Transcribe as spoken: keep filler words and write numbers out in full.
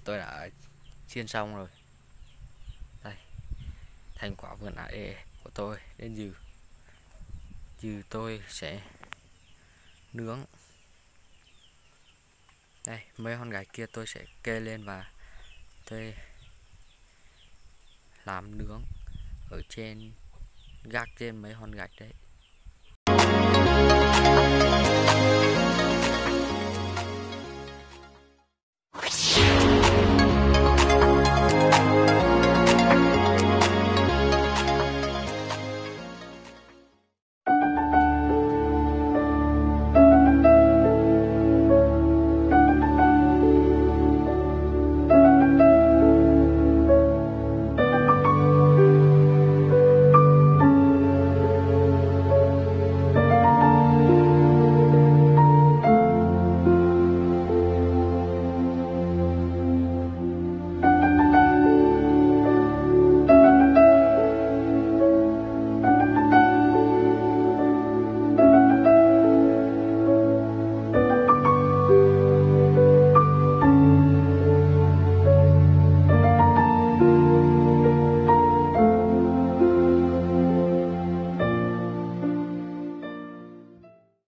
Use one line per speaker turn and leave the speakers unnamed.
tôi đã chiên xong rồi. Đây, thành quả vừa nãy của tôi đến giờ. Giờ tôi sẽ nướng. Đây, mấy con gạch kia tôi sẽ kê lên và tôi làm nướng ở trên, gác trên mấy con gạch đấy.